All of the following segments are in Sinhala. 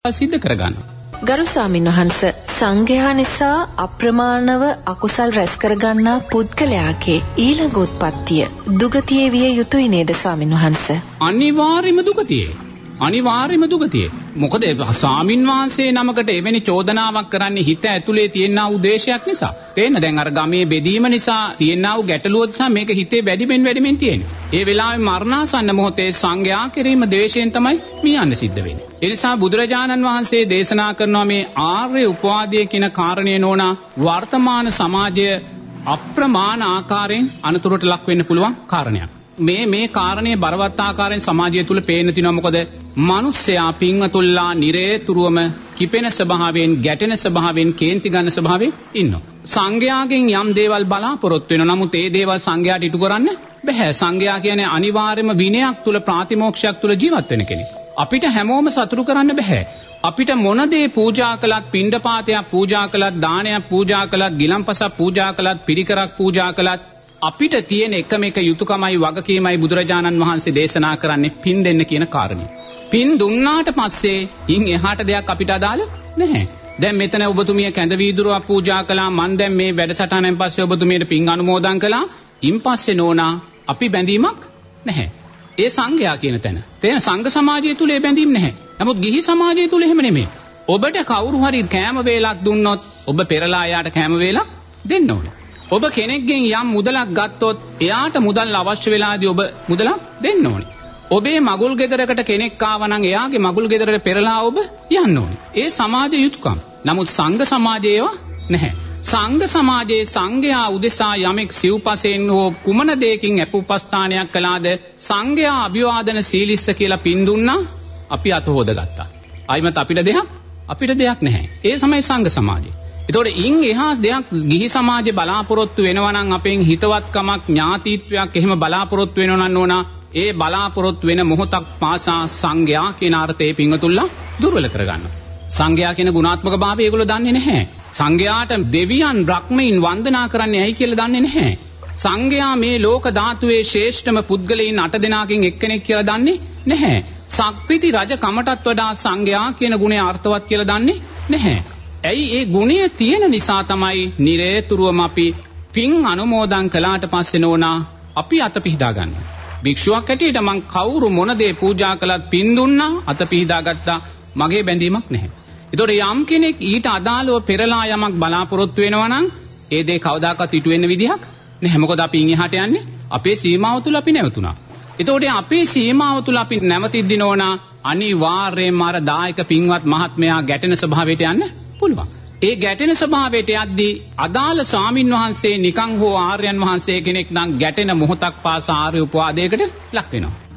සිද්ධ කරගන්නවා. ගරු ස්වාමීන් වහන්ස, සංඝයා නිසා අප්‍රමාණව අකුසල් රැස් කරගන්නා පුද්ගලයාගේ ඊළඟ උත්පත්තිය දුගතියේ විය යුතුයි නේද ස්වාමීන් වහන්ස? අනිවාර්යයෙන්ම දුගතියේ. මොකද ස්වාමින් වහන්සේ නමකට එවැනි චෝදනාවක් කරන්නේ හිත ඇතුලේ තියෙනා උදේශයක් නිසා. තේන්න දැන් අර ගමේ බෙදීම නිසා තියෙනා වූ ගැටලුව නිසා මේක හිතේ වැඩිමින් තියෙන්නේ. ඒ වෙලාවේ මරණාසන්න මොහොතේ සංඝයා කිරීම ද්වේෂයෙන් තමයි මියන්න සිද්ධ වෙන්නේ. ඒ නිසා බුදුරජාණන් වහන්සේ දේශනා කරනවා මේ ආර්ය උපවාදය කියන කාරණේ නෝනා වර්තමාන සමාජය අප්‍රමාණ ආකාරයෙන් අනතුරට ලක් වෙන්න පුළුවන් කාරණයක්. මේ කාරණේ බරවත් ආකාරයෙන් සමාජය තුල පේන තිනවා. මොකද මිනිස්සයා පින්වතුල්ලා නිරේතුරුවම කිපෙන ස්වභාවයෙන්, ගැටෙන ස්වභාවයෙන්, කේන්ති ගන්න ස්වභාවයෙන් ඉන්නවා. සංඝයාගෙන් යම් දේවල් බලාපොරොත්තු වෙනවා. නමුත් ඒ දේවල් සංඝයාට ඉටු කරන්න බෑ. සංඝයා කියන්නේ අනිවාර්යයෙන්ම විනයක් තුල, ප්‍රාතිමෝක්ෂයක් තුල ජීවත් වෙන කෙනෙක්. අපිට හැමෝම සතුටු කරන්න බෑ. අපිට මොන දේ පූජා කළත්, පිණ්ඩපාතයක් පූජා කළත්, දානයක් පූජා කළත්, ගිලන්පසක් පූජා කළත්, පිරිකරක් පූජා කළත් අපිට තියෙන එකම එක යුතුයකමයි, වගකීමයි බුදුරජාණන් වහන්සේ දේශනා කරන්නේ පින් දෙන්න කියන කාරණේ. පින් දුන්නාට පස්සේ ඉන් එහාට දෙයක් අපිට අදාළ නැහැ. දැන් මෙතන ඔබතුමිය කැඳ වීදුරුවක් පූජා කළා. මන් දැන් මේ වැඩසටහනෙන් පස්සේ ඔබතුමියට පින් අනුමෝදන් කළා. ඉන් පස්සේ නෝනා අපි බැඳීමක් නැහැ. ඒ සංඝයා කියන තැන. තේන සංඝ සමාජය තුල ඒ බැඳීම් නැහැ. නමුත් ගිහි සමාජය තුල එහෙම නෙමෙයි. ඔබට කවුරු හරි කෑම වේලක් දුන්නොත් ඔබ පෙරලා එයාට කෑම වේලක් දෙන්න ඕනේ. ඔබ කෙනෙක්ගෙන් යම් මුදලක් ගත්තොත් එයාට මුදල් අවශ්‍ය වෙලාදී ඔබ මුදලක් දෙන්න ඕනේ. ඔබේ මගුල් ගෙදරකට කෙනෙක් ආවනම් එයාගේ මගුල් ගෙදරට පෙරලා ඔබ යන්න ඕනේ. ඒ සමාජ යුතුයකම්. නමුත් සංඝ සමාජයේ ඒවා නැහැ. සංඝ සමාජයේ සංඝයා උදෙසා යමෙක් සිව්පසෙන් හෝ කුමන දෙයකින් අපුපස්ථානයක් කළාද සංඝයා අභිවාදන සීලිස්ස කියලා පින් දුන්නා අපි අත හොදගත්තා. ආයිමත් අපිට දෙයක් නැහැ. ඒ තමයි සංඝ සමාජය. එතකොට ඉන් එහා දෙයක් ගිහි සමාජේ බලාපොරොත්තු වෙනවා නම් අපෙන් හිතවත්කමක්, ඥාතිත්වයක් එහෙම බලාපොරොත්තු වෙනවා නම් ඕනා ඒ බලාපොරොත්තු වෙන මොහොතක් පාසා සංඝයා කියන අර්ථයේ පිංගතුල්ලා දුර්වල කරගන්නවා. සංඝයා කියන ගුණාත්මක භාවය ඒගොල්ලෝ දන්නේ නැහැ. සංඝයාට දෙවියන් බ්‍රහ්මයින් වන්දනා කරන්නේ ඇයි කියලා දන්නේ නැහැ. සංඝයා මේ ලෝක ධාතුවේ ශ්‍රේෂ්ඨම පුද්ගලයන් 8 දෙනාකින් එක්කෙනෙක් කියලා දන්නේ නැහැ. සක්විති රජ කමටත් වඩා සංඝයා කියන ගුණය අර්ථවත් කියලා දන්නේ නැහැ. ඇයි ඒ ගුණය තියෙන නිසා තමයි නිරේතුරුවම අපි පින් අනුමෝදන් කළාට පස්සේ නෝනා අපි අත පිහදා ගන්න. භික්ෂුවක් හැටියට මං කවුරු මොන දේ පූජා කළත් පින් දුන්නා, අත පිහදා ගත්තා, මගේ බැඳීමක් නැහැ. ඒතකොට යම් කෙනෙක් ඊට අදාළව පෙරලා යමක් බලාපොරොත්තු වෙනවා නම් ඒ දේ කවදාකවත් ඉටු වෙන්න විදිහක් නැහැ. මොකද අපි ඉන් එහාට යන්නේ අපේ සීමාව තුල අපි නැවතුණා. ඒතකොට අපේ සීමාව තුල අපි නැවතිද්දී නෝනා අනිවාර්යයෙන්ම අර දායක පින්වත් මහත්මයා ගැටෙන ස්වභාවයට යන්න පුළුවන්. ඒ ගැටෙන ස්වභාවයට යද්දී අදාළ ස්වාමින් වහන්සේ නිකං හෝ ආර්යයන් වහන්සේ කෙනෙක් නම් ගැටෙන මොහොතක් පාසා ආර්ය උපවාදයකට ලක්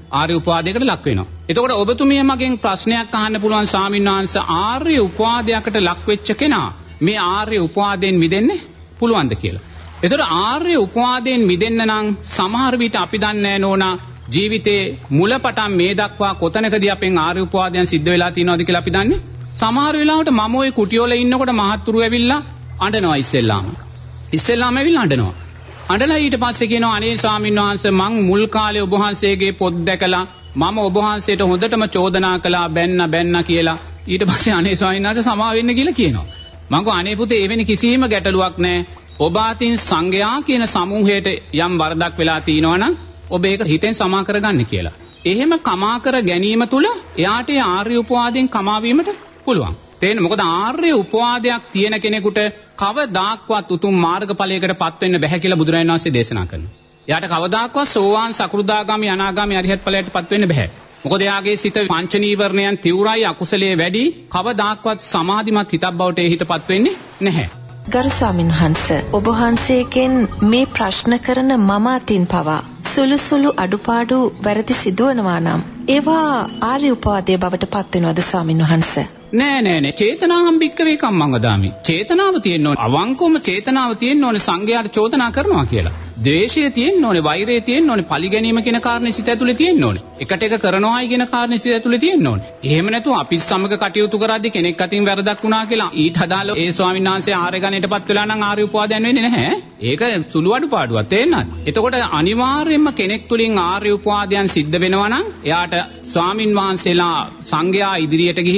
වෙනවා. එතකොට ඔබතුමිය මගෙන් ප්‍රශ්නයක් අහන්න පුළුවන් ස්වාමින් වහන්සේ ආර්ය උපවාදයකට ලක් වෙච්ච කෙනා මේ ආර්ය උපවාදයෙන් මිදෙන්න පුළුවන්ද කියලා. එතකොට ආර්ය උපවාදයෙන් මිදෙන්න නම් සමහර විට අපි දන්නේ නෝනා ජීවිතේ මුලපටන් මේ දක්වා කොතැනකදී අපෙන් ආර්ය උපවාදයන් සිද්ධ වෙලා තියෙනවද කියලා අපි දන්නේ. සමහර වෙලාවට මම ওই කුටියෝල ඉන්නකොට මහත්තුරු ඇවිල්ලා අඬනවා ඉස්සෙල්ලාම ඇවිල්ලා අඬනවා. අඬලා ඊට පස්සේ කියනවා අනේ ස්වාමීන් වහන්සේ මං මුල් කාලේ ඔබ වහන්සේගේ පොත් දැකලා මම ඔබ වහන්සේට හොඳටම චෝදනා කළා බැන්න කියලා. ඊට පස්සේ අනේ ස්වාමීන් වහන්සේ සමා වෙන්න කියලා කියනවා. මං ගෝ අනේ පුතේ එවැනි කිසිම ගැටලුවක් නැහැ. ඔබ අතින් සංඝයා කියන සමූහයට යම් වරදක් වෙලා තියෙනවා නම් ඔබ ඒක හිතෙන් සමා කරගන්න කියලා. එහෙම කමා කර ගැනීම තුල එයාට ආර්ය උපවාදයෙන් කමා වීමට පුළුවන්. තේරෙන්නේ? මොකද ආර්ය උපවාදයක් තියෙන කෙනෙකුට කවදාක්වත් උතුම් මාර්ගඵලයකට පත් වෙන්න බැහැ කියලා බුදුරජාණන් වහන්සේ දේශනා කරනවා. එයාට කවදාක්වත් සෝවාන් සකෘදාගාමි අනාගාමි අරිහත් ඵලයට පත් වෙන්න බැහැ. මොකද එයාගේ සිත පංච නීවරණයන් තිවුරයි අකුසලයේ වැඩි කවදාක්වත් සමාධිමත් හිතක් බවට ඒ හිතපත් වෙන්නේ නැහැ. ගරු ස්වාමීන් වහන්සේ ඔබ වහන්සේගෙන් මේ ප්‍රශ්න කරන මම අතින් පවා සුළු අඩුපාඩු වැරදි සිදුවනවා නම් ඒවා ආර්ය උපවාදයේ බවට පත් වෙනවද ස්වාමීන් වහන්සේ? නෑ චේතනාවම් බික්කවේ කම්මං වදාමි. චේතනාව තියෙන්න ඕනේ. අවංකවම චේතනාව තියෙන්න ඕනේ සංඝයාට චෝදනා කරනවා කියලා. ද්වේෂය තියෙන්න ඕනේ, වෛරය තියෙන්න ඕනේ, පලි ගැනීම කියන කාරණේ සිත ඇතුලේ තියෙන්න ඕනේ. එකට එක කරනවායි කියන කාරණේ සිත ඇතුලේ තියෙන්න ඕනේ. එහෙම නැතුව අපි සමග කටයුතු කරද්දී කෙනෙක් අතින් වැරදක් වුණා කියලා ඊට අදාළ ඒ ස්වාමීන් වහන්සේ ආර්ය ගණයටපත් වෙලා නම් ආර්ය උපවාදයන් වෙන්නේ නැහැ. ඒක සුළු අඩුපාඩුවක් තේරෙනවද? එතකොට අනිවාර්යයෙන්ම කෙනෙක් තුලින් ආර්ය උපවාදයන් සිද්ධ වෙනවා නම් එයාට ස්වාමින් වහන්සේලා සංඝයා ඉදිරියට ගිහිල්ලා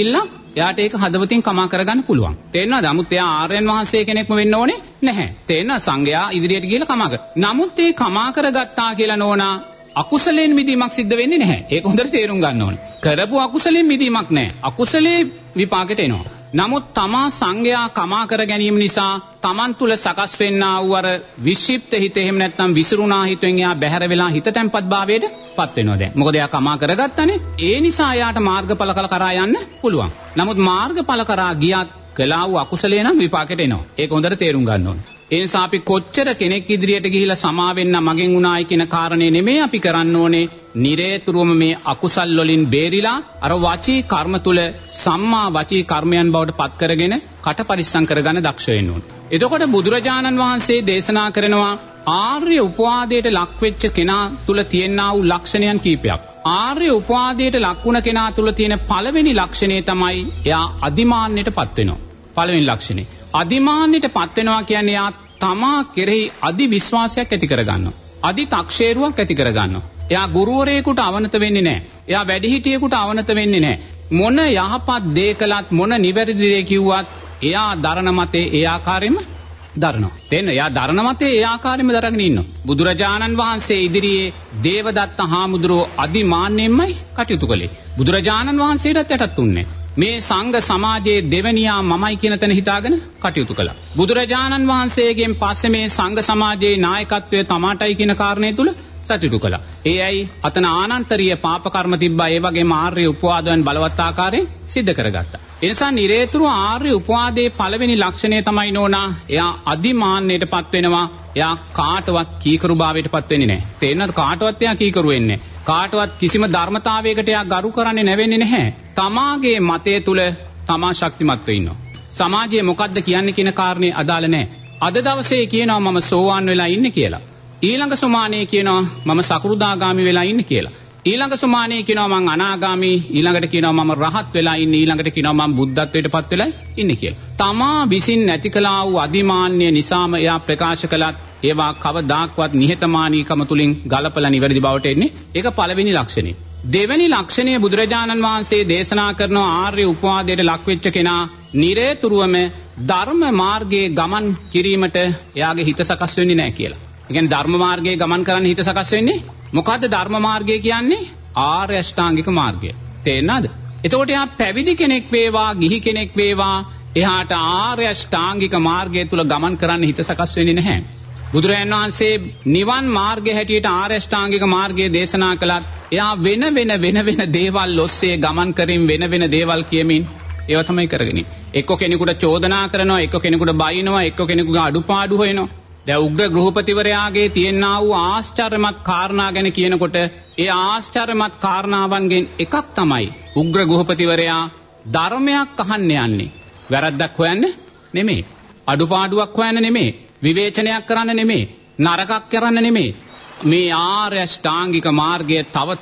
එයාට ඒක හදවතින් කමා කරගන්න පුළුවන්. තේරෙනවද? නමුත් එයා ආර්යයන් වහන්සේ කෙනෙක්ම වෙන්න ඕනේ නැහැ. තේරෙනවද? සංඝයා ඉදිරියට ගිහලා කමා කර. නමුත් ඒ කමා කරගත්තා කියලා නෝනා අකුසලයෙන් මිදීමක් සිද්ධ වෙන්නේ නැහැ. ඒක හොඳට තේරුම් ගන්න ඕනේ. කරපු අකුසලයෙන් මිදීමක් නැහැ. අකුසලේ විපාකෙට එනවා. නමුත් තමා සංඝයා කමා කර ගැනීම නිසා තමන් තුල සකස් වෙන්නා වූ අර වික්ෂිප්ත හිත එහෙම නැත්නම් විසිරුණා හිතෙන් එයා බැහැර වෙලා හිත තැම්පත් භාවයට පත් වෙනවා දැන්. මොකද එයා කමා කරගත්තානේ. ඒ නිසා එයාට මාර්ගඵල කරා යන්න පුළුවන්. නමුත් මාර්ගඵල කරා ගියත් කළා වූ අකුසලේ නම් විපාකෙට එනවා. ඒක හොඳට තේරුම් ගන්න ඕනේ. ඒ නිසා අපි කොච්චර කෙනෙක් ඉදිරියට ගිහිලා සමා වෙන්න මගෙන් උනායි කියන කාරණේ නෙමෙයි අපි කරන්න ඕනේ. නිරේතුරුවම මේ අකුසල් වලින් බේරිලා අර වචී කර්ම තුල සම්මා වචී කර්මයන් බවට පත් කරගෙන කට පරිස්සම් කරගන්න දක්ෂ වෙන්න ඕනේ. එතකොට බුදුරජාණන් වහන්සේ දේශනා කරනවා ආර්ය උපවාදයට ලක් වෙච්ච කෙනා තුල තියෙනා වූ ලක්ෂණයන් කීපයක්. ආර්ය උපවාදයට ලක් වුණ කෙනා තුල තියෙන පළවෙනි ලක්ෂණය තමයි එයා අදිමාන්නයටපත් වෙනවා. පළවෙනි ලක්ෂණය. අදිමාන්නයටපත් වෙනවා කියන්නේ එයා තමා කෙරෙහි අදි විශ්වාසයක් ඇති කරගන්නවා. අදි තක්ෂේරුවක් ඇති කරගන්නවා. එයා ගුරුවරයෙකුට අවනත වෙන්නේ නැහැ. එයා වැඩිහිටියෙකුට අවනත වෙන්නේ නැහැ. මොන යහපත් දේ කළත් මොන නිවැරදි දේ කිව්වත් එයා දරන මතේ ඒ ආකාරයෙන්ම දරනවා. තේන්න එයා දරන මතේ ඒ ආකාරයෙන්ම දරගෙන ඉන්නවා. බුදුරජාණන් වහන්සේ ඉදිරියේ දේවදත්ත හාමුදුරුවෝ අදිමාන්නෙන්මයි කටයුතු කළේ. බුදුරජාණන් වහන්සේටත් යටත් උන්නේ. මේ සංඝ සමාජයේ දෙවනියා මමයි කියන තැන හිතාගෙන කටයුතු කළා. බුදුරජාණන් වහන්සේගෙන් පස්සේ මේ සංඝ සමාජයේ නායකත්වය තමාටයි කියන කාරණේ තුල සතුටු කළා. ඒ ඇයි අතන ආනන්තරීය පාප කර්ම තිබ්බා. ඒ වගේම ආර්ය උපවාදයන් බලවත් ආකාරයෙන් සිද්ධ කරගත්තා. ඒ නිසා නිරේතුරු ආර්ය උපවාදයේ පළවෙනි ලක්ෂණය තමයි නෝනා එයා අදිමාන්නයටපත් වෙනවා. එයා කාටවත් කීකරුභාවයටපත් වෙන්නේ නැහැ. තේරෙනවද? කාටවත් එයා කීකරු වෙන්නේ නැහැ. කාටවත් කිසිම ධර්මතාවයකට එයා ගරු කරන්නේ නැවෙන්නේ නැහැ. තමාගේ මතය තුල තමා ශක්තිමත්ව ඉන්නවා. සමාජයේ මොකද්ද කියන්නේ කියන කාරණේ අදාළ නැහැ. අද දවසේ කියනවා මම සෝවාන් වෙලා ඉන්නේ කියලා. ඊළඟ සුමානේ කියනවා මම සකෘදාගාමි වෙලා ඉන්නේ කියලා. ඊළඟ සුමානේ කියනවා මම අනාගාමි. ඊළඟට කියනවා මම රහත් වෙලා ඉන්නේ. ඊළඟට කියනවා මම බුද්ධත්වයටපත් වෙලා ඉන්නේ කියලා. තමා විසින් නැති කළා වූ අදිමාන්‍ය නිසාම එයා ප්‍රකාශ කළත් ඒවා කවදාක්වත් නිහතමානීකම තුලින් ගලපලා නිවැරදි බවට එන්නේ. ඒක පළවෙනි ලක්ෂණය. දෙවෙනි ලක්ෂණය බුදුරජාණන් වහන්සේ දේශනා කරන ආර්ය උපවාදයට ලක්වෙච්ච කෙනා නිරේතුරුවම ධර්ම මාර්ගයේ ගමන් කිරීමට එයාගේ හිත සකස් වෙන්නේ නැහැ කියලා. ඒ කියන්නේ ධර්ම මාර්ගයේ ගමන් කරන්න හිත සකස් වෙන්නේ මොකද්ද ධර්ම මාර්ගය කියන්නේ? ආර්ය අෂ්ටාංගික මාර්ගය. තේරෙනවද? එතකොට එයා පැවිදි කෙනෙක් වේවා, ගිහි කෙනෙක් වේවා, එහාට ආර්ය අෂ්ටාංගික මාර්ගය තුල ගමන් කරන්න හිත සකස් වෙන්නේ නැහැ. බුදුරජාණන් වහන්සේ නිවන් මාර්ගය හැටියට ආර්ය අෂ්ටාංගික මාර්ගය දේශනා කළත් එයා වෙන වෙන දේවල් ඔස්සේ ගමන් කරමින් වෙන දේවල් කියමින් ඒව තමයි කරගෙන ඉන්නේ. එක්ක කෙනෙකුට චෝදනා කරනවා, එක්ක කෙනෙකුට බයිනවා, එක්ක කෙනෙකුගේ අඩුපාඩු හොයනවා. දැන් උග්‍ර ගෘහපතිවරයාගේ තියෙනා වූ ආශ්චර්යමත් කාරණා ගැන කියනකොට ඒ ආශ්චර්යමත් කාරණාවන්ගෙන් එකක් තමයි උග්‍ර ගෘහපතිවරයා ධර්මයක් අහන්න යන්නේ. වැරද්දක් හොයන්න නෙමෙයි. අඩුපාඩුවක් හොයන්න නෙමෙයි. විවේචනයක් කරන්න නෙමෙයි. නරකක් කරන්න නෙමෙයි. මේ ආර්ය අෂ්ටාංගික මාර්ගය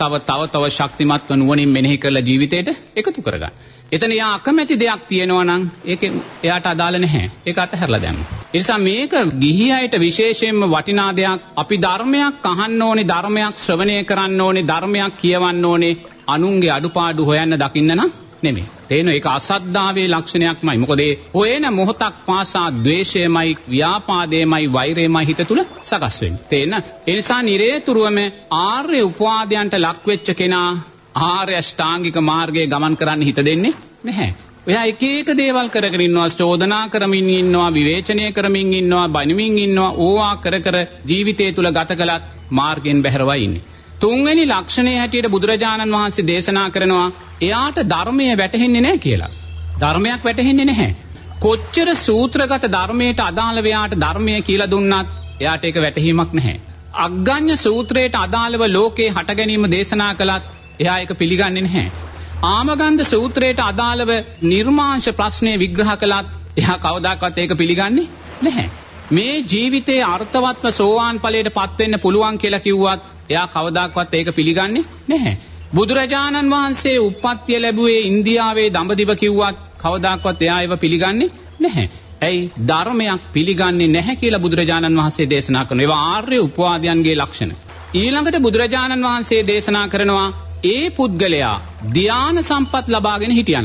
තව ශක්තිමත්ව නුවණින් මෙනෙහි කරලා ජීවිතේට එකතු කරගන්න. එතන යා අකමැති දෙයක් තියෙනවා නම් ඒක එයාට අදාළ නැහැ. ඒක අතහැරලා දැම්ම. ඒ නිසා මේක ගිහි අයට විශේෂයෙන්ම වටිනා දෙයක්. අපි ධර්මයක් අහන්න ඕනේ, ධර්මයක් ශ්‍රවණය කරන්න ඕනේ, ධර්මයක් කියවන්න ඕනේ. අනුන්ගේ අඩුපාඩු හොයන්න දකින්න නම් නෙමෙයි. තේන ඒක අසද්ධාවේ ලක්ෂණයක්මයි. මොකද ඒ හොයන මොහොතක් පාසා ද්වේෂයමයි, ව්‍යාපාදයමයි, වෛරයමයි හිත තුල සකස් වෙන්නේ. තේන ඒ නිසා නිරේතුරුවම ආර්ය උපවාදයන්ට ලක් වෙච්ච කෙනා ආර්ය අෂ්ටාංගික මාර්ගයේ ගමන් කරන්න හිත දෙන්නේ නැහැ. ඔයා එක දේවල් කරගෙන ඉන්නවා, චෝදනා කරමින් ඉන්නවා, විවේචනය කරමින් ඉන්නවා, බනිමින් ඉන්නවා, ඕවා කර ජීවිතය තුල ගත කළත් මාර්ගයෙන් බැහැරවයි ඉන්නේ. තුන්වෙනි ලක්ෂණය හැටියට බුදුරජාණන් වහන්සේ දේශනා කරනවා එයාට ධර්මය වැටහෙන්නේ නැහැ කියලා. ධර්මයක් වැටහෙන්නේ නැහැ. කොච්චර සූත්‍රගත ධර්මයට අදාළව එයාට ධර්මය කියලා දුන්නත් එයාට ඒක වැටහීමක් නැහැ. අග්ගඤ්ඤ සූත්‍රයට අදාළව ලෝකේ හට ගැනීම දේශනා කළත් එයා ඒක පිළිගන්නේ නැහැ. ආමගන්ධ සූත්‍රයට අදාළව නිර්මාංශ ප්‍රශ්නය විග්‍රහ කළත් එයා කවදාකවත් ඒක පිළිගන්නේ නැහැ. මේ ජීවිතයේ අර්ථවත්ව සෝවාන් ඵලයට පත් වෙන්න පුළුවන් කියලා කිව්වත් එයා කවදාකවත් ඒක පිළිගන්නේ නැහැ. බුදුරජාණන් වහන්සේ උප්පත්තිය ලැබුවේ ඉන්දියාවේ දඹදිව කිව්වත් කවදාකවත් එයා ඒව පිළිගන්නේ නැහැ. ඇයි? ධර්මයක් පිළිගන්නේ නැහැ කියලා බුදුරජාණන් වහන්සේ දේශනා කරනවා. ඒවා ආර්ය උපවාදයන්ගේ ලක්ෂණ. ඊළඟට බුදුරජාණන් වහන්සේ දේශනා කරනවා ඒ පුද්ගලයා ධ්‍යාන සම්පත් ලබාගෙන හිටියානම්,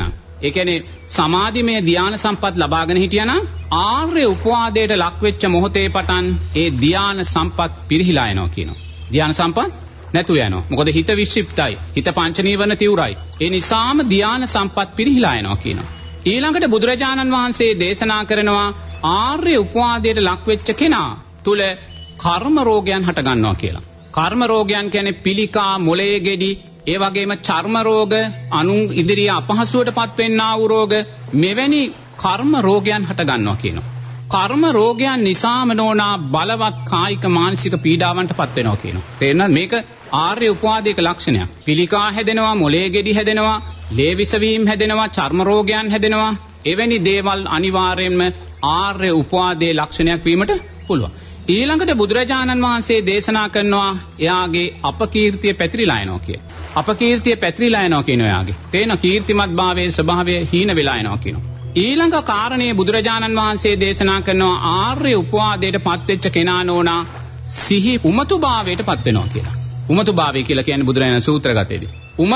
ඒ කියන්නේ සමාධිමය ධ්‍යාන සම්පත් ලබාගෙන හිටියානම් ආර්ය උපවාදයට ලක් වෙච්ච මොහොතේ පටන් ඒ ධ්‍යාන සම්පත් පිරිහිලා යනවා කියනවා. ධ්‍යාන සම්පත් නැතු යනවා. මොකද හිත වික්ෂිප්තයි. හිත පංච නීවරණ තිවුරයි. ඒ නිසාම ධ්‍යාන සම්පත් පිරිහිලා යනවා කියනවා. ඊළඟට බුදුරජාණන් වහන්සේ දේශනා කරනවා ආර්ය උපවාදයට ලක් වෙච්ච කෙනා තුල කර්ම රෝගයන් හට ගන්නවා කියලා. කර්ම රෝගයන් කියන්නේ පිළිකා, මොළයේ ගෙඩි, ඒ වගේම චර්ම රෝග, අනුන් ඉදිරිය අපහසුවටපත් වෙන්නා වූ රෝග, මෙවැනි කර්ම රෝගයන් හට ගන්නවා කියනවා. කර්ම රෝගයන් නිසාම නොනා බලවත් කායික මානසික පීඩාවන්ටපත් වෙනවා කියනවා. තේරෙනවද? මේක ආර්ය උපවාදයක ලක්ෂණයක්. පිළිකා හැදෙනවා, මොළයේ ගෙඩි හැදෙනවා, ලේ විසවීම හැදෙනවා, චර්ම රෝගයන් හැදෙනවා. එවැනි දේවල් අනිවාර්යයෙන්ම ආර්ය උපවාදයේ ලක්ෂණයක් වීමට පුළුවන්. ඊළඟට බුදුරජාණන් වහන්සේ දේශනා කරනවා එයාගේ අපකීර්තිය පැතිරිලා යනවා කියලා. අපකීර්තිය පැතිරිලා යනවා කියන එයාගේ. තේන කීර්තිමත් භාවයේ ස්වභාවය හීන වෙලා යනවා කියනවා. ඊළඟ කාරණේ බුදුරජාණන් වහන්සේ දේශනා කරනවා ආර්ය උපවාදයට පත්වෙච්ච කෙනා නෝනා සිහි උමතුභාවයට පත් වෙනවා කියලා. උමතුභාවය කියලා කියන්නේ බුදුරජාණන් සූත්‍රගතයේදී.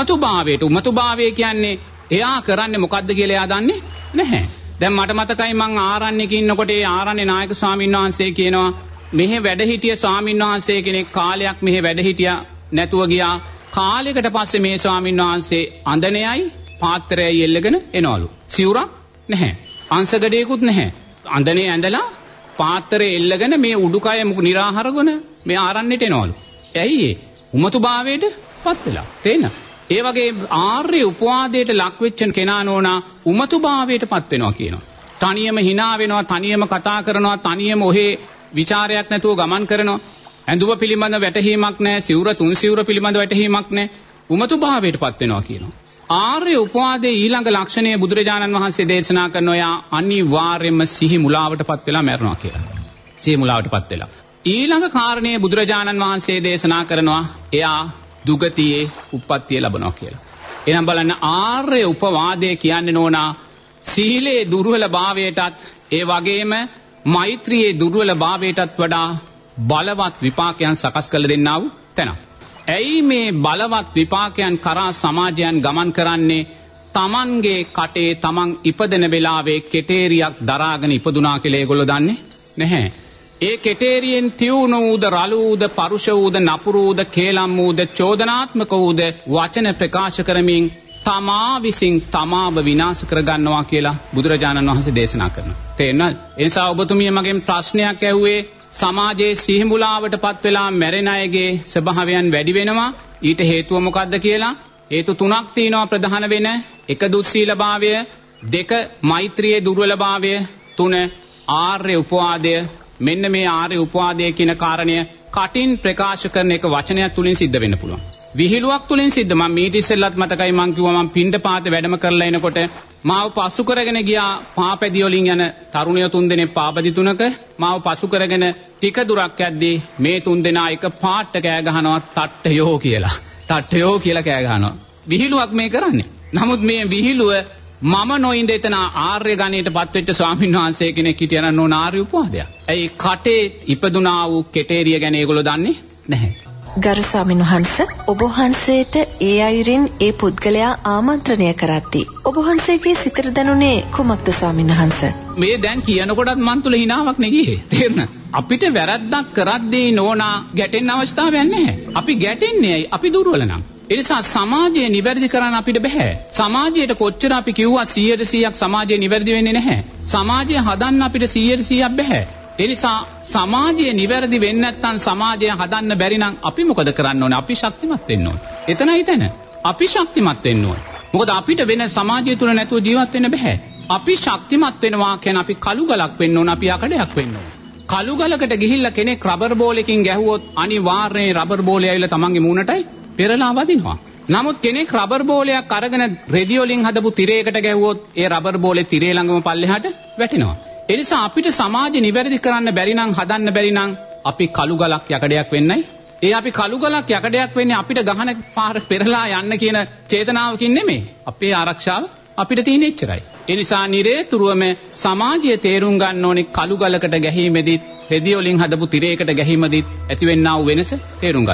උමතුභාවය කියන්නේ එයා කරන්නේ මොකද්ද කියලා එයා දන්නේ නැහැ. දැන් මට මතකයි මං ආරණ්‍යක ඉන්නකොට ඒ ආරණ්‍ය නායක ස්වාමීන් වහන්සේ කියනවා මෙහෙ වැඩ හිටිය ස්වාමීන් වහන්සේ කෙනෙක් කාලයක් මෙහෙ වැඩ හිටියා නැතුව ගියා. කාලයකට පස්සේ මේ ස්වාමීන් වහන්සේ අඳනයයි පාත්‍රයයි එල්ලගෙන එනවලු. සිවුරක් නැහැ. අංශගඩේකුත් නැහැ. අඳනේ ඇඳලා පාත්‍රය එල්ලගෙන මේ උඩුකය නිරාහරගෙන මේ ආරණ්‍යට එනවලු. ඇයි ඒ? උමතුභාවයට පත් වෙලා. තේන? ඒ වගේ ආර්ය උපවාදයට ලක් වෙච්ච කෙනා නෝනා උමතුභාවයට පත් වෙනවා කියනවා. තනියම hina වෙනවා, තනියම කතා කරනවා, තනියම ඔහේ විචාරයක් නැතුව ගමන් කරනවා. ඇඳුම පිළිබඳ වැටහීමක් නැහැ, සිවුර තුන් සිවුර පිළිබඳ වැටහීමක් නැහැ. උමතුභාවයටපත් වෙනවා කියනවා. ආර්ය උපවාදයේ ඊළඟ ලක්ෂණය බුදුරජාණන් වහන්සේ දේශනා කරන ඔයා අනිවාර්යයෙන්ම සිහි මුලාවටපත් වෙලා මැරෙනවා කියලා. සිහි මුලාවටපත් වෙලා. ඊළඟ කාරණේ බුදුරජාණන් වහන්සේ දේශනා කරනවා එයා දුගතියේ උප්පත්තිය ලබනවා කියලා. එහෙනම් බලන්න ආර්ය උපවාදය කියන්නේ නෝනා සීලේ දුර්වලභාවයටත් ඒ වගේම මෛත්‍රියේ දුර්වලභාවයටත් වඩා බලවත් විපාකයන් සකස් කළ දෙන්නා වූ තැන. ඇයි මේ බලවත් විපාකයන් කරා සමාජයන් ගමන් කරන්නේ? තමන්ගේ කටේ තමන් ඉපදෙන වෙලාවේ කෙටේරියක් දරාගෙන ඉපදුනා කියලා ඒගොල්ලෝ දන්නේ නැහැ. ඒ කෙටේරියෙන් තියුණු ඌද, රළු ඌද, පරුෂ ඌද, නපුරු ඌද, කේලම් ඌද, චෝදනාත්මක ඌද වචන ප්‍රකාශ කරමින් තමා විසින් තමාව විනාශ කරගන්නවා කියලා බුදුරජාණන් වහන්සේ දේශනා කරනවා. තේරෙනවද? ඒ නිසා ඔබතුමිය මගෙන් ප්‍රශ්නයක් ඇහුවේ සමාජයේ සිහිමුලාවටපත් වෙලා මැරෙන අයගේ ස්වභාවයන් වැඩි වෙනවා. ඊට හේතුව මොකක්ද කියලා? හේතු තුනක් තියෙනවා ප්‍රධාන වෙන. 1 දුස්සීලභාවය, 2 මෛත්‍රියේ දුර්වලභාවය, 3 ආර්ය උපවාදය. මෙන්න මේ ආර්ය උපවාදය කියන කාරණය කටින් ප්‍රකාශ කරන එක වචනයක් තුලින් සිද්ධ වෙන්න පුළුවන්. විහිළුවක් තුලින් සිද්ධ. මම මීට ඉස්සෙල්ලත් මතකයි මං කිව්වා මං පින්ඩපාතේ වැඩම කරලා එනකොට මාව පසු කරගෙන ගියා පාපැදි වලින් යන තරුණිය 3 දෙනෙක් පාපැදි 3ක මාව පසු කරගෙන ටික දුරක් යද්දී මේ 3 දෙනා එක පාට කෑ ගහනවා තට්ටයෝ කියලා. තට්ටයෝ කියලා කෑ ගහනවා. විහිළුවක් මේ කරන්නේ. නමුත් මේ විහිළුව මම නොඉඳ එතන ආර්ය ගණයට පත්වෙච්ච ස්වාමීන් වහන්සේ කෙනෙක් හිටියනම් නෝන ආර්ය උපවාදයක්. ඇයි කටේ ඉපදුනා වූ කෙටේරිය ගැන ඒගොල්ලෝ දන්නේ නැහැ. ගරු ස්වාමීන් වහන්ස, ඔබ වහන්සේට ඒ අයුරින් ඒ පුද්ගලයා ආමන්ත්‍රණය කරද්දී ඔබ වහන්සේගේ සිතට දැනුනේ කුමක්ද ස්වාමීන් වහන්ස? මේ දැන් කියනකොටත් මන් තුල හිනාවක් නෙගියේ. තේරෙන? අපිට වැරද්දක් කරද්දී නෝනා ගැටෙන්න අවස්ථාවක් නැහැ. අපි ගැටෙන්නේ ඇයි? අපි දුර්වල නම්. ඒ නිසා සමාජය නිවැරදි කරන්න අපිට බෑ. සමාජයට කොච්චර අපි කිව්වා 100%ක් සමාජය නිවැරදි වෙන්නේ නැහැ. සමාජය හදන්න අපිට 100%ක් බෑ. ඒ නිසා සමාජය නිවැරදි වෙන්නේ නැත්නම් සමාජය හදන්න බැරි නම් අපි මොකද කරන්න ඕනේ? අපි ශක්තිමත් වෙන්න ඕනේ. එතනයි තැන. අපි ශක්තිමත් වෙන්න ඕනේ. මොකද අපිට වෙන සමාජය තුල නැතුව ජීවත් වෙන්න බෑ. අපි ශක්තිමත් වෙනවා කියන්නේ අපි කළු ගලක් වෙන්න ඕනේ, අපි යකඩයක් වෙන්න ඕනේ. කළු ගලකට ගිහිල්ලා කෙනෙක් රබර් බෝලකින් ගැහුවොත් අනිවාර්යයෙන් රබර් බෝලය ඇවිල්ලා තමන්ගේ මූණටයි පෙරලා වදිනවා. නමුත් කෙනෙක් රබර් බෝලයක් අරගෙන රෙදි වලින් හදපු තිරයකට ගැහුවොත් ඒ රබර් බෝලේ තිරේ ළඟම පල්ලෙහාට වැටෙනවා. ඒ නිසා අපිට සමාජය නිවැරදි කරන්න බැරි නම්, හදන්න බැරි නම් අපි කළු ගලක් යකඩයක් වෙන්නයි. ඒ අපි කළු ගලක් යකඩයක් වෙන්නේ අපිට ගහන පාර පෙරලා යන්න කියන චේතනාවකින් නෙමෙයි. අපේ ආරක්ෂාව අපිට තියෙන එච්චරයි. ඒ නිසා නිරේතුරුවම සමාජය තේරුම් ගන්න ඕනේ කළු ගලකට ගැහිමෙදිත්, රෙදි වලින් හදපු තිරයකට ගැහිමෙදිත් ඇතිවෙනා වූ වෙනස තේරුම් ගන්න.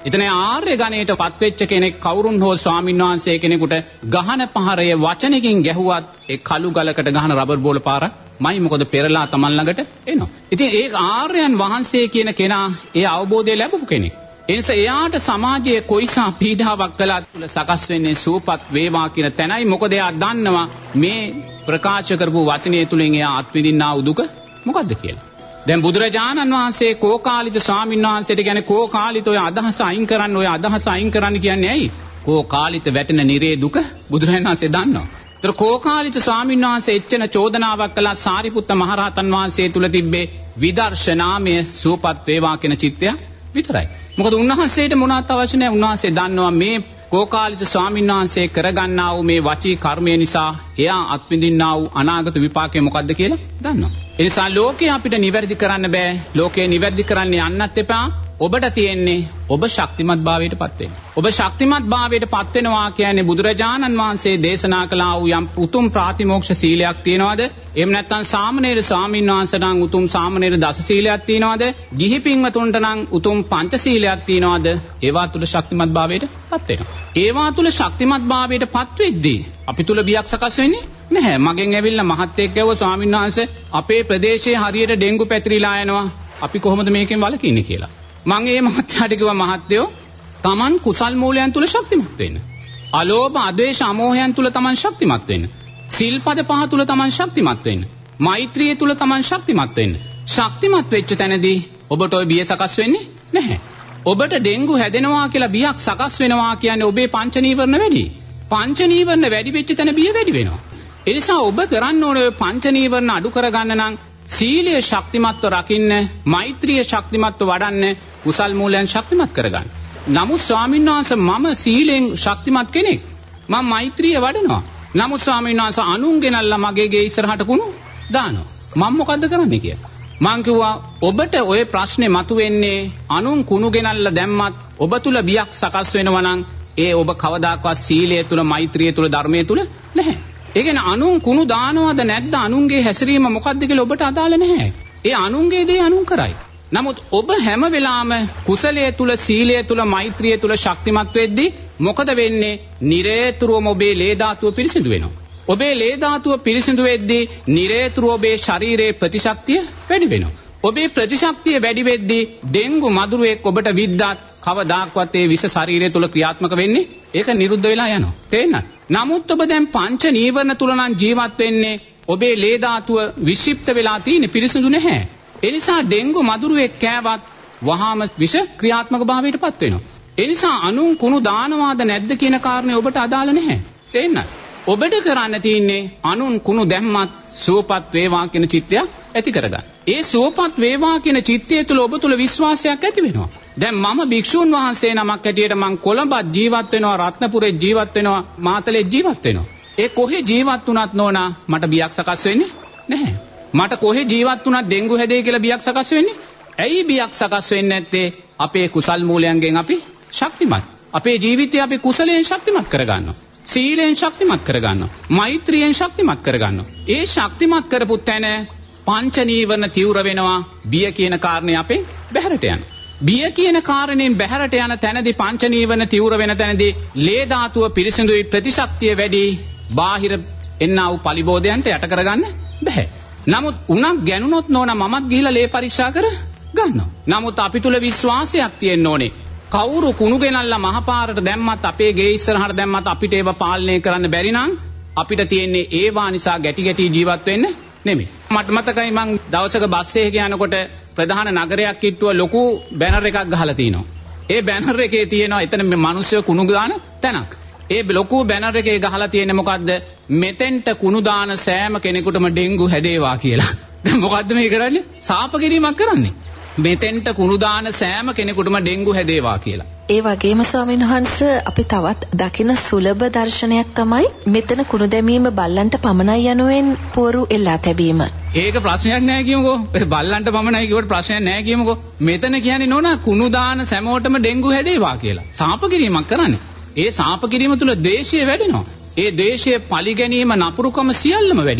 එතන ආර්ය ගණයට පත්වෙච්ච කෙනෙක් කවුරුන් හෝ ස්වාමීන් වහන්සේ කෙනෙකුට ගහන පහරය වචනකින් ගැහුවත් ඒ කළු ගලකට ගහන රබර් බෝල පාරක් මයි මොකද පෙරලා Taman ළඟට එනවා. ඉතින් ඒ ආර්යයන් වහන්සේ කියන කෙනා ඒ අවබෝධය ලැබපු කෙනෙක්. ඒ නිසා එයාට සමාජයේ කොයිසා පීඩාවක් කළත් තුල සකස් වෙන්නේ සූපත් වේවා කියන තැනයි. මොකද එයා දන්නවා මේ ප්‍රකාශ කරපු වචනය තුලින් එයා අත්විඳින්නා වූ දුක මොකද්ද කියලා. දැන් බුදුරජාණන් වහන්සේ කෝකාලිත ස්වාමීන් වහන්සේට කියන්නේ කෝකාලිත ඔය අදහස අයින් කරන්න කියන්නේ ඇයි? කෝකාලිත වැටෙන නිරේ දුක බුදුරජාණන් වහන්සේ දන්නවා. ඒතර කෝකාලිත ස්වාමීන් වහන්සේ එච්චන චෝදනාවක් කළා සාරිපුත්ත මහරහතන් වහන්සේ තුල තිබ්බේ විදර්ශනාමය සූපත් වේවා කියන චිත්තය විතරයි. මොකද උන්වහන්සේට මොනවත් අවශ්‍ය නැහැ. උන්වහන්සේ දන්නවා මේ කෝකාලිත ස්වාමීන් වහන්සේ කරගන්නා වූ මේ වචී කර්මය නිසා එයා අත්විඳින්නා වූ අනාගත විපාකය මොකද්ද කියලා දන්නවා. ඒ නිසා ලෝකේ අපිට නිවැරදි කරන්න බෑ. ලෝකේ නිවැරදි කරන්න යන්නත් එපා. ඔබට තියෙන්නේ ඔබ ශක්තිමත් භාවයට පත් වෙන්න. ඔබ ශක්තිමත් භාවයට පත් වෙනවා කියන්නේ බුදුරජාණන් වහන්සේ දේශනා කළා වූ යම් උතුම් ප්‍රාතිමෝක්ෂ සීලයක් තියනවාද? එහෙම නැත්නම් සාමණේර ස්වාමීන් වහන්සේට නම් උතුම් සාමණේර දස සීලයක් තියනවාද? ගිහි පින්වතුන්ට නම් උතුම් පංච සීලයක් තියනවාද? ඒවා තුල ශක්තිමත් භාවයට පත් වෙනවා. ඒවා තුල ශක්තිමත් භාවයට පත් වෙද්දී අපි තුල බියක් සකස් වෙන්නේ නැහැ. මගෙන් ඇවිල්ලා මහත්තයෙක් ගැව්ව ස්වාමීන් වහන්සේ අපේ ප්‍රදේශයේ හරියට ඩෙන්ගු පැතිරිලා යනවා. අපි කොහොමද මේකෙන් වළකින්නේ කියලා. මම ඒ මහත්තයාට කිව්වා මහත්තයෝ Taman කුසල් මූලයන් තුල ශක්තිමත් වෙන්න. අලෝභ අද්වේෂ අමෝහයන් තුල Taman ශක්තිමත් වෙන්න. සිල්පද පහ තුල Taman ශක්තිමත් වෙන්න. මෛත්‍රිය තුල Taman ශක්තිමත් වෙන්න. ශක්තිමත් වෙච්ච තැනදී ඔබට ওই බිය සකස් වෙන්නේ නැහැ. ඔබට ඩෙන්ගු හැදෙනවා කියලා බියක් සකස් වෙනවා කියන්නේ ඔබේ පංච නීවරණ වැඩි. පංච නීවරණ වැඩි වෙච්ච තැන බිය වැඩි වෙනවා. ඒ නිසා ඔබ කරන්න ඕනේ පංච නීවරණ අඩු කරගන්න නම් සීලය ශක්තිමත්ව රකින්න, මෛත්‍රිය ශක්තිමත්ව වඩන්න, කුසල් මූලයන් ශක්තිමත් කරගන්න. නමුත් ස්වාමීන් වහන්සේ මම සීලෙන් ශක්තිමත් කෙනෙක්. මම මෛත්‍රිය වඩනවා. නමුත් ස්වාමීන් වහන්සේ අනුන් ගෙනල්ලා මගේ ගේ ඉස්සරහට කුණු දානවා. මම මොකද්ද කරන්නේ කියලා. මං කිව්වා ඔබට ওই ප්‍රශ්නේ මතුවෙන්නේ අනුන් කුණු ගෙනල්ලා දැම්මත් ඔබ තුල බියක් සකස් වෙනවා නම් ඒ ඔබ කවදාකවත් සීලය තුල, මෛත්‍රිය තුල, ධර්මයේ තුල නැහැ. ඒ කියන්නේ අනුන් කුණු දානවද නැද්ද, අනුන්ගේ හැසිරීම මොකද්ද කියලා ඔබට අදාළ නැහැ. ඒ අනුන්ගේ දේ අනුන් කරයි. නමුත් ඔබ හැම වෙලාවෙම කුසලයේ තුල, සීලයේ තුල, මෛත්‍රියේ තුල ශක්තිමත් වෙද්දී මොකද වෙන්නේ? නිරේතුරුවම ඔබේ ලේ ධාතුව පිරිසිදු වෙනවා. ඔබේ ලේ ධාතුව පිරිසිදු වෙද්දී නිරේතුරුව ඔබේ ශරීරයේ ප්‍රතිශක්තිය වැඩි වෙනවා. ඔබේ ප්‍රතිශක්තිය වැඩි වෙද්දී ඩෙන්ගු මදුරුවෙක් ඔබට විද්දත් කවදාක්වත් ඒ විෂ ශරීරය තුල ක්‍රියාත්මක වෙන්නේ ඒක නිරුද්ධ වෙලා යනවා. තේරෙනවද? නමුත් ඔබ දැන් පංච නීවරණ තුල නම් ජීවත් වෙන්නේ ඔබේ ලේ ධාතුව වික්ෂිප්ත වෙලා තියෙන්නේ, පිරිසිදු නැහැ. ඒ නිසා ඩෙන්ගු මදුරුවෙක් කෑවත් වහාම විෂ ක්‍රියාත්මක භාවයට පත් වෙනවා. ඒ නිසා අනුන් කුණු දානවාද නැද්ද කියන කාරණේ ඔබට අදාළ නැහැ. තේරෙනවද? ඔබට කරන්න තියෙන්නේ අනුන් කුණු දැම්මත් සුවපත් වේවා කියන චිත්තය ඇති කරගන්න. ඒ සුවපත් වේවා කියන චිත්තය තුළ ඔබ තුළ විශ්වාසයක් ඇති වෙනවා. දැන් මම භික්ෂුන් වහන්සේ නමක් හැටියට මං කොළඹත් ජීවත් වෙනවා, රත්නපුරේ ජීවත් වෙනවා, මාතලේ ජීවත් වෙනවා. ඒ කොහේ ජීවත් වුණත් නෝනා මට බියක් සකස් වෙන්නේ නැහැ. මට කොහේ ජීවත් වුණත් ඩෙන්ගු හැදේ කියලා බියක් සකස් වෙන්නේ. ඇයි බියක් සකස් වෙන්නේ නැත්තේ? අපේ කුසල් මූලයන්ගෙන් අපි ශක්තිමත්. අපේ ජීවිතය අපි කුසලයෙන් ශක්තිමත් කරගන්නවා. සීලයෙන් ශක්තිමත් කරගන්නවා. මෛත්‍රියෙන් ශක්තිමත් කරගන්නවා. ඒ ශක්තිමත් කරපු තැන පංච නීවරණ තීව්‍ර වෙනවා. බිය කියන කාරණේ අපේ බැහැරට යනවා. බිය කියන කාරණයෙන් බැහැරට යන තැනදී පංච නීවරණ තීව්‍ර වෙන තැනදී ලේ ධාතුව පිරිසිදුයි, ප්‍රතිශක්තිය වැඩි, බාහිර එන්නා වූ පලිබෝධයන්ට යට කරගන්න බෑ. නමුත් උණක් ගැනුනොත් නෝන මමත් ගිහිලා ලේ පරීක්ෂා කර ගන්නවා. නමුත් අපි තුල විශ්වාසයක් තියෙන්න ඕනේ. කවුරු කුණු ගෙනල්ලා මහපාරට දැම්මත්, අපේ ගේ ඉස්සරහට දැම්මත් අපිට ඒව පාලනය කරන්න බැරි නම් අපිට තියෙන්නේ ඒවා නිසා ගැටි ජීවත් වෙන්න නෙමෙයි. මට මතකයි මං දවසක බස් එකක යනකොට ප්‍රධාන නගරයක් කිට්ටුව ලොකු බැනර් එකක් ගහලා තිනවා. ඒ බැනර් එකේ තියෙනවා එතන මිනිස්සු කුණු දාන තැනක්. ඒ ලොකු බැනර් එකේ ගහලා තියෙන්නේ මොකද්ද? මෙතෙන්ට කුණු දාන සෑම කෙනෙකුටම ඩෙන්ගු හැදේවා කියලා. දැන් මොකද්ද මේ කරන්නේ? සාප කිරීමක් කරන්නේ. මෙතෙන්ට කුණු දාන සෑම කෙනෙකුටම ඩෙන්ගු හැදේවා කියලා. ඒ වගේම ස්වාමීන් වහන්සේ අපි තවත් දකින සුලභ දර්ශනයක් තමයි මෙතන කුණු දැමීම බල්ලන්ට පමණයි යනුවෙන් පුවරු එල්ලා තැබීම. ඒක ප්‍රශ්නයක් නෑ කියමුකෝ. බල්ලන්ට පමණයි කියවට ප්‍රශ්නයක් නෑ කියමුකෝ. මෙතන කියන්නේ නෝනා කුණු දාන සෑමෝටම ඩෙන්ගු හැදේවා කියලා. සාප කිරීමක් කරන්නේ. ඒ සාප කිරීම තුල ද්වේෂය වැඩෙනවා. ඒ ද්වේෂය පලි ගැනීම නපුරුකම සියල්ලම වැඩිලා.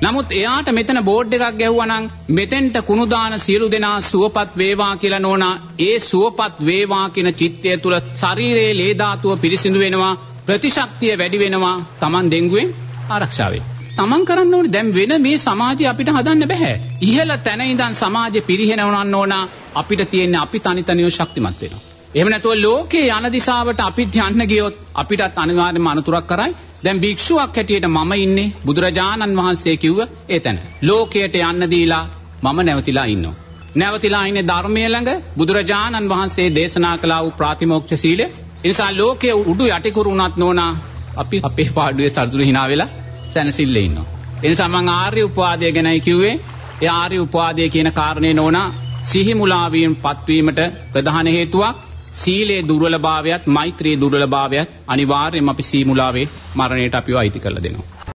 නමුත් එයාට මෙතන බෝඩ් එකක් ගැහුවා නම් මෙතෙන්ට කුණු දාන සියලු දෙනා සුවපත් වේවා කියලා නෝනා ඒ සුවපත් වේවා කියන චිත්තය තුල ශරීරයේ ලේ ධාතුව පිරිසිදු වෙනවා ප්‍රතිශක්තිය වැඩි වෙනවා Taman ඩෙන්ගුවෙන් ආරක්ෂා වෙයි. Taman කරන්න ඕනේ දැන් වෙන මේ සමාජය අපිට හදන්න බෑ. ඉහළ තැන ඉඳන් සමාජය පිරිහෙනවන්න ඕනා අපිට තියෙන්නේ අපි තනි තනිව ශක්තිමත් වෙනවා. එහෙම නැතුව ලෝකේ යන දිශාවට අපිට යන්න ගියොත් අපිටත් අනිවාර්යයෙන්ම අනුතරක් කරයි. දැන් භික්ෂුවක් හැටියට මම ඉන්නේ බුදුරජාණන් වහන්සේ කිව්ව එතන. ලෝකයට යන්න දීලා මම නැවතිලා ඉන්නවා. නැවතිලා ඉන්නේ ධර්මයේ ළඟ බුදුරජාණන් වහන්සේ දේශනා කළා වූ ප්‍රාතිමෝක්ෂ සීලය. ඒ නිසා ලෝකයේ උඩු යටිකුරු උනත් නෝනා අපි අපේ පාඩුවේ සතුරු hina වෙලා සැනසille ඉන්නවා. ඒ නිසා මම ආර්ය උපවාදය ගැනයි කිව්වේ. ඒ ආර්ය උපවාදය කියන කාරණේ නෝනා සිහි මුලා වීමපත් වීමට ප්‍රධාන හේතුවක් සීලේ දුර්වලභාවයත් මෛත්‍රියේ දුර්වලභාවයත් අනිවාර්යයෙන්ම අපි සීමුලාවේ මරණයට අපිව අයිති කරලා දෙනවා.